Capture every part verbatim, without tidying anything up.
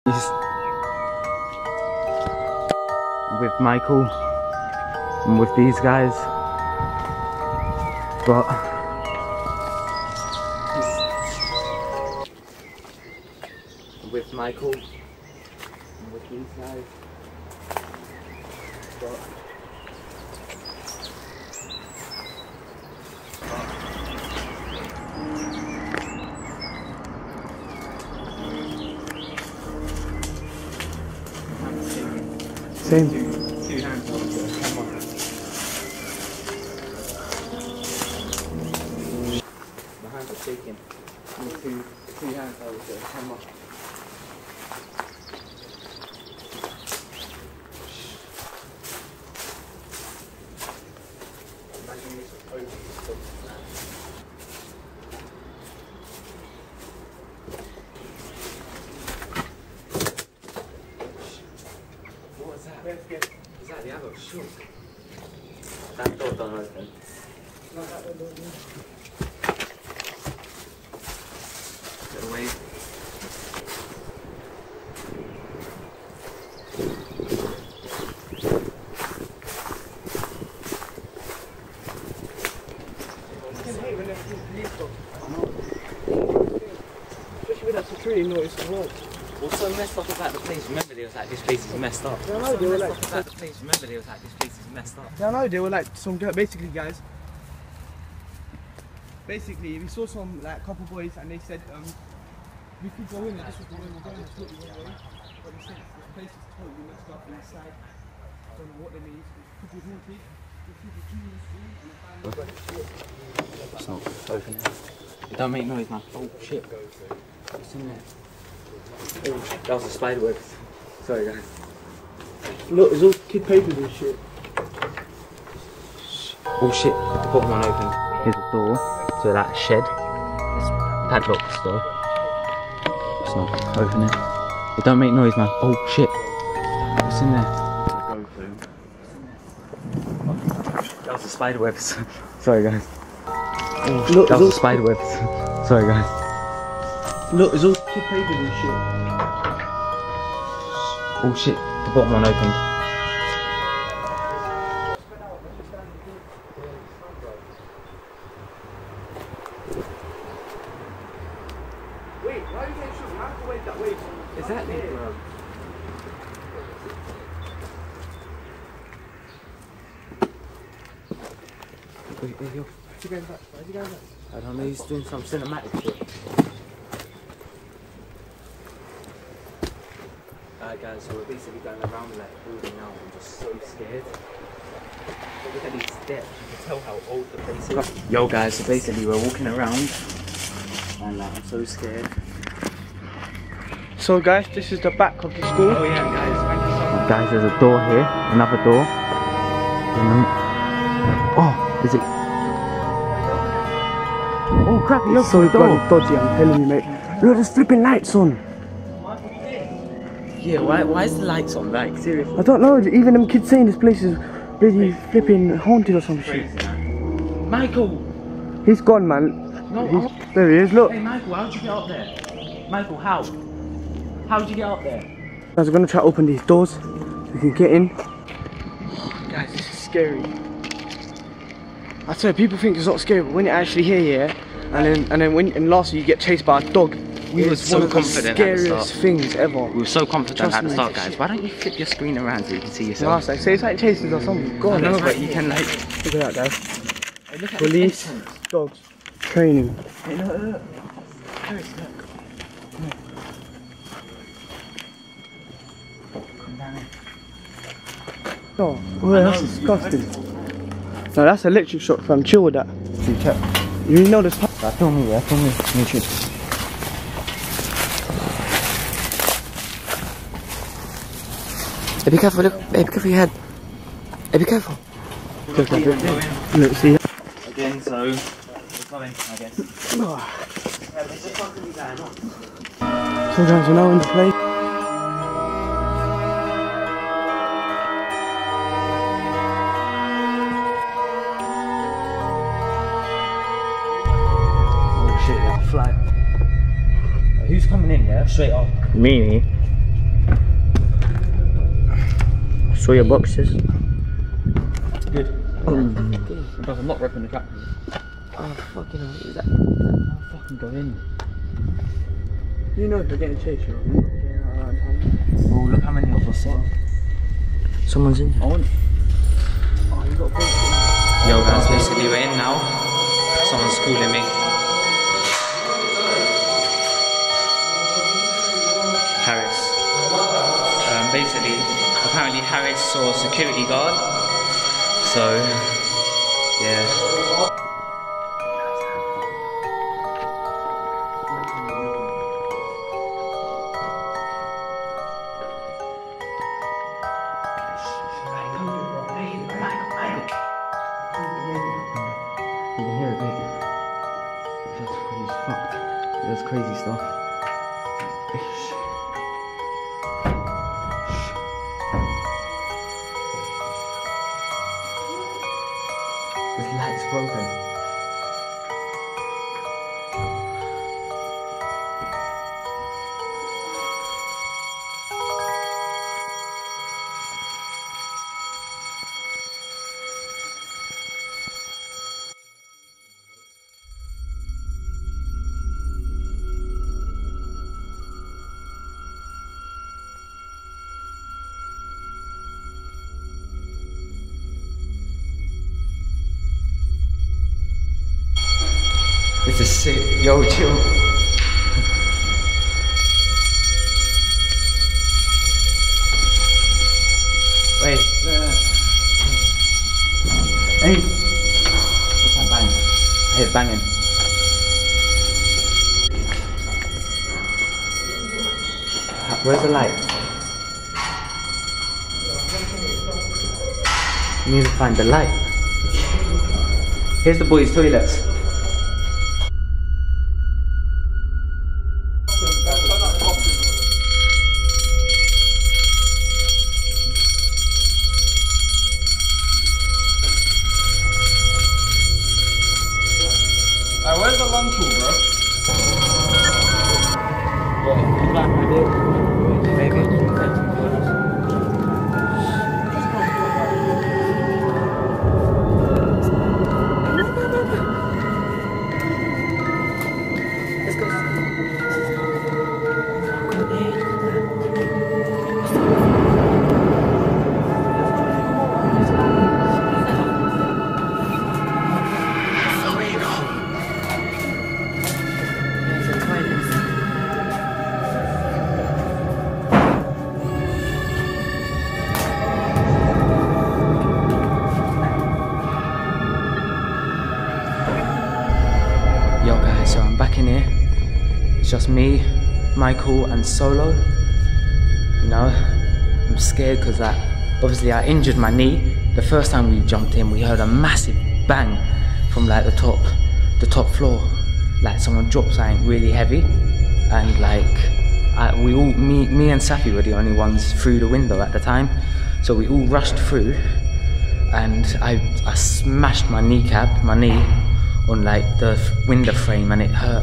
He's with Michael and with these guys, but with Michael and with these guys, but Same. Two, two hands on the camera. My hands are shaking. And two, two hands over the camera. Imagine this was open. Is that the other shoot? That door don't open. No, that door don't open. Get away. Especially with that security notice as well. What's so messed up about the place? Remember they was like, this place is messed up. Yeah, I know, they were like, about the place? Remember they was like, this place is messed up. yeah, I know, they were like some girl, basically guys. Basically, we saw some like couple boys and they said um, we could go in and this was the way we're going, it's totally one way. But they said the place is totally messed up inside. I don't know what they mean. It could be haunted. It could be Jesus and the family. It's not opening. It don't make noise, man. Oh shit. What's in there? Oh, that was a spider web. Sorry guys. Look, there's all kid papers and shit. Oh shit, the bottom one open. Here's a door to that shed. It's padlocked this door. It's not opening. It don't make noise, man. Oh shit. What's in there? That was a spider web. Sorry guys. Oh, Look, that was a spider web. Sorry guys. Look, there's all kid papers and shit. Oh shit, the bottom one opened. Wait, why are you getting shot? You have to wait that way. Is that it, bro? Wait, wait, yo. Where's he going back? Where's he going back? I don't know, he's doing some cinematic shit. Alright guys, so we're basically going around like building now. I'm just so scared. Look at these steps, you can tell how old the place is. Yo guys, so basically we're walking around and like, I'm so scared. So guys, this is the back of the school. Oh yeah guys, thank you so much. Guys, there's a door here, another door. Oh, is it? Oh crap, you It's so bloody dodgy, I'm telling you, mate. Look, there's flipping lights on. Yeah, why, why is the lights on? Like, seriously? I don't know, even them kids saying this place is bloody flipping haunted or some shit. Michael! He's gone, man. No, He's, there he is, look. Hey Michael, how'd you get up there? Michael, how? How'd you get up there? Guys, we're gonna try to open these doors so we can get in. Guys, this is scary. I swear, people think it's not scary, but when you're actually here, yeah, and then and then when and lastly you get chased by a dog. We were so one confident of at the the scariest things ever. We were so confident Trust at the me, start, mate. guys. Why don't you flip your screen around so you can see yourself? Last, like, say it's like chases or something. Go I on, know, let's but try. you can like... Look at that, guys. Hey, look at Police, the entrance. dogs, training. Hey, look, look. Harris, look. Come down here. Oh, well, that's disgusting. No, that's electric shock, fam. Chill with that. See, check. You know this. I film me, I film me. YouTube. Hey, be careful, look. Hey, be careful your head. Hey, be careful. Look, look, see. Again, so we're coming, I guess. Oh. So guys, we're now in the place. Oh shit, that's a flag. Who's coming in there? Straight up. Me. Saw your boxes. Good. Mm. Because I'm not repping the track. Oh fucking hell, is that, is that I'll fucking go in. You know if they're getting chased, you're not getting out around time. Oh, look how many of us are. Someone's in. I want. Oh, you got a Yo guys, basically we're in now. Someone's calling me. Harris. Um, basically, apparently Harris saw a security guard. So, yeah. You can hear it, baby. That's crazy fucked. That's crazy stuff. This light's broken. This is sick. Yo, chill. Wait. Hey. What's that bang? I hear banging. Where's the light? We need to find the light. Here's the boys' toilets. Alright, where's the lunch room, bro? Yo guys, so I'm back in here. It's just me, Michael and Solo. You know, I'm scared because that, obviously I injured my knee. The first time we jumped in, we heard a massive bang from like the top, the top floor. Like someone dropped something really heavy. And like, I, we all, me, me and Safi were the only ones through the window at the time. So we all rushed through and I, I smashed my kneecap, my knee, on like the window frame and it hurt.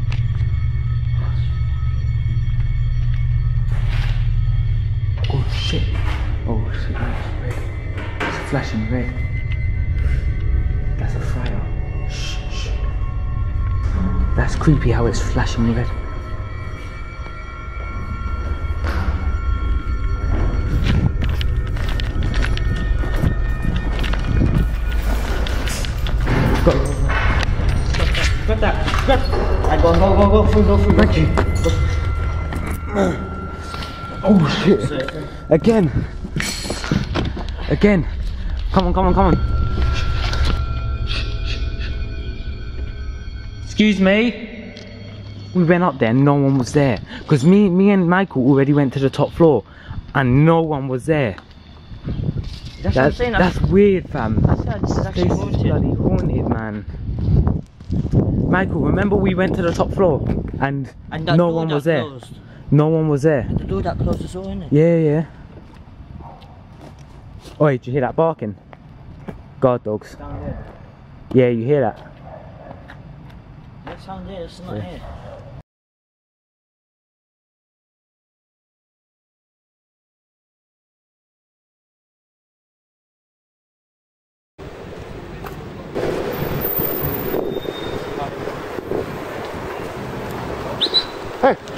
Oh shit. Oh shit, that's red. It's flashing red. That's a fire. Shh, shh. That's creepy how it's flashing red. Go. Got that. Got. Right, go, go, go, go through, go through. Thank you. Oh shit. Again. Again. Come on, come on, come on. Excuse me. We went up there, no one was there. Because me, me and Michael already went to the top floor and no one was there. That's, That's, what I'm saying. that's That's, weird, fam. that's, that's This actually is haunted. bloody haunted, man. Michael, remember we went to the top floor and, And that no door one that was there. closed. No one was there. And the door that closed us all, innit? Yeah, yeah. Oh, did you hear that barking? Guard dogs. Down there. Yeah, you hear that? That sound there, it's not Yeah. here. Hey.